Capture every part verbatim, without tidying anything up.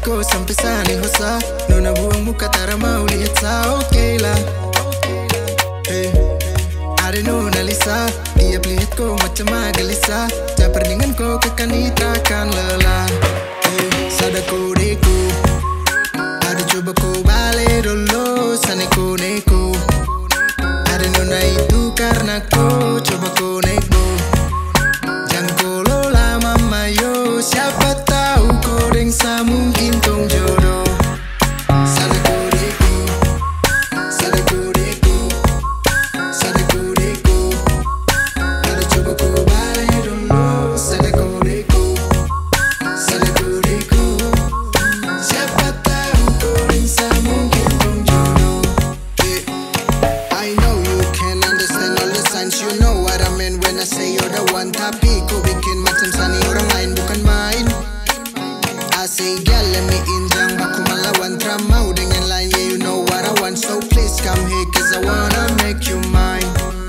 kau sampai sana hosa. Nona buang muka tara mau lihat sa. Oke lah. Hey, ada Nona Lisa. Dia lihat kau macam gelisah. Caper dengan kau kekani takkan lelah. Hey, sadako deku. Ada coba kau balik dulu sana kau neko. Ada Nona itu karena kau coba kau neko. Jangan kau lola mama yo. Siapa tahu kau dengsa mungkin tong jodoh. Sadako deku, sadako deku, sadako deku. Ada coba kau balik dulu sadako deku, sadako deku. Siapa tahu kau dengsa mungkin tong jodoh. Yeah. I know you can understand all the signs. You know what I mean when I say you're the one. Tapi kau bikin macam sani orang lain bukan main. I say girl let me in, jangan baku melawan. Tramau dengan lain, yeah you know what I want. So please come here cause I wanna make you mine.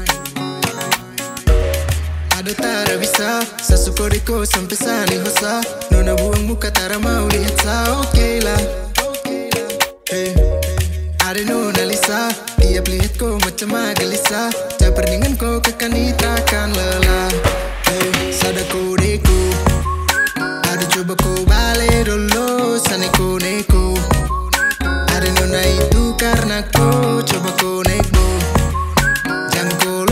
Ada tara bisa, sasuko deko sampai sana hosa. Nona buang muka tara mau lihat sa. Oke lah. Hey, ada Nona Lisa. Dia lihat kau macam gelisah. Caper dengan kau kekani takkan lelah. Hey, sadako deku. Ada coba kau balik dulu sana kau neko. Ada Nona itu karena kau coba kau neko. Jangan kau